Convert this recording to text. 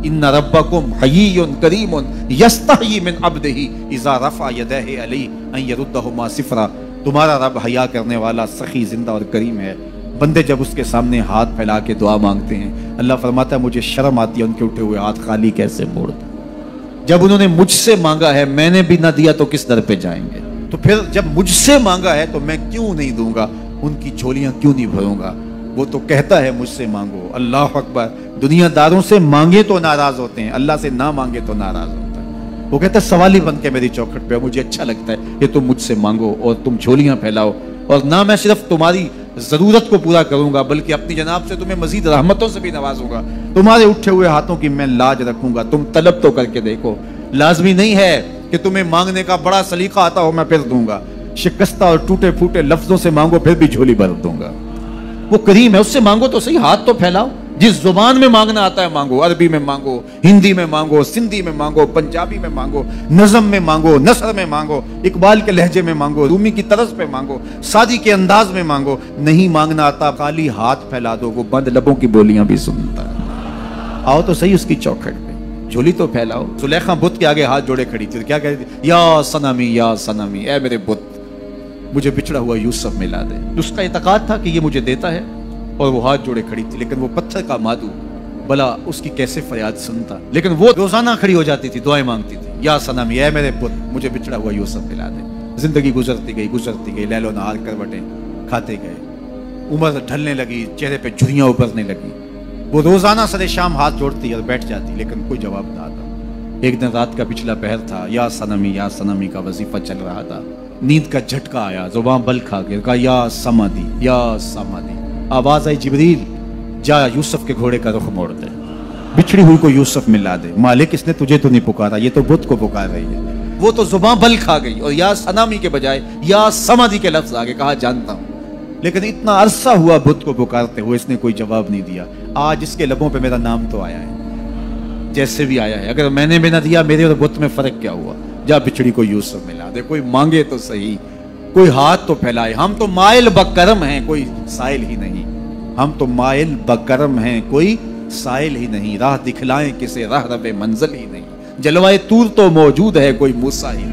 इन्ना रब्बकुम हय्युन करीमुन यस्तही मिन अब्दिही इज़ा रफ़अ यदैहि अलैहि अन यरुद्दहुमा सिफ़रा। तुम्हारा रब हया करने वाला, सखी, जिंदा और करीम है। बंदे जब उसके सामने हाथ फैला के दुआ मांगते हैं, अल्लाह फरमाता है मुझे शर्म आती है उनके उठे हुए हाथ खाली कैसे मोड़ दूं। जब उन्होंने मुझसे मांगा है, मैंने भी ना दिया तो किस दर पे जाएंगे। तो फिर जब मुझसे मांगा है तो मैं क्यों नहीं दूंगा, उनकी झोलियां क्यों नहीं भरूंगा। वो तो कहता है मुझसे मांगो। अल्लाह अकबर। दुनियादारों से मांगे तो नाराज होते हैं, अल्लाह से ना मांगे तो नाराज होता है। वो कहता है सवाल ही बन के मेरी चौखट पे, मुझे अच्छा लगता है कि तुम मुझसे मांगो और तुम झोलियां फैलाओ, और ना मैं सिर्फ तुम्हारी जरूरत को पूरा करूंगा बल्कि अपनी जनाब से तुम्हें मजीद रहमतों से भी नवाजूंगा। तुम्हारे उठे हुए हाथों की मैं लाज रखूंगा, तुम तलब तो करके देखो। लाजमी नहीं है कि तुम्हें मांगने का बड़ा सलीका आता हो मैं फिर दूंगा। शिकस्ता और टूटे फूटे लफ्जों से मांगो फिर भी झोली भर दूंगा। वो करीम है, उससे मांगो तो सही, हाथ तो फैलाओ। जिस जुबान में मांगना आता है मांगो, अरबी में मांगो, हिंदी में मांगो, सिंधी में मांगो, पंजाबी में मांगो, नज़म में मांगो, नसर में मांगो, इकबाल के लहजे में मांगो, रूमी की तरज पे मांगो, सादी के अंदाज में मांगो। नहीं मांगना आता, खाली हाथ फैला दो, वो बंद लबों की बोलियां भी सुनता है। आओ तो सही उसकी चौखट पे, झोली तो फैलाओ। सुलेखा बुत के आगे हाथ जोड़े खड़ी थी, क्या कहती थी? या सनमी, या सनमी, ऐ मेरे बुत, मुझे बिछड़ा हुआ यूसुफ मिला दे। उसका इतकाद था कि ये मुझे देता है, और वो हाथ जोड़े खड़ी थी। लेकिन वो पत्थर का मादू, भला उसकी कैसे फरियाद सुनता। लेकिन वो रोजाना खड़ी हो जाती थी, दुआएं मांगती थी, या सनम, ऐ मेरे पुत, मुझे बिछड़ा हुआ यूसुफ मिला दे। जिंदगी गुजरती गई, लैलो नहार करवटें खाते गए, उम्र ढलने लगी, चेहरे पे झुर्रियां उभरने लगी। वो रोजाना सरे शाम हाथ जोड़ती और बैठ जाती, लेकिन कोई जवाब ना आता। एक दिन रात का पिछला पहर था, या सनमी का वजीफा चल रहा था। नींद का झटका आया, जुबान बल खा गया, कहा या समादी, या समादी। आवाज आई, जिब्रील जा यूसुफ के घोड़े का रुख मोड़ दे, बिछड़ी हुई को यूसुफ मिला दे। मालिक इसने तुझे तो नहीं पुकारा, ये तो बुत को पुकार रही है। वो तो जुबान बल खा गई और या सनामी के बजाय या समादी के लफ्ज आगे कहा, जानता हूं। लेकिन इतना अरसा हुआ बुत को पुकारते हुए, इसने कोई जवाब नहीं दिया। आज इसके लबों पे मेरा नाम तो आया है, जैसे भी आया है। अगर मैंने भी ना दिया, मेरे और बुत में फर्क क्या हुआ। जा बिछड़ी को यूसुफ मिला दे। कोई मांगे तो सही, कोई हाथ तो फैलाए। हम तो माइल बकरम हैं, कोई साइल ही नहीं। हम तो माइल बकरम हैं, कोई साइल ही नहीं। राह दिखलाएं किसे, राह रबे मंजिल ही नहीं। जलवाए तूर तो मौजूद है, कोई मूसा ही नहीं।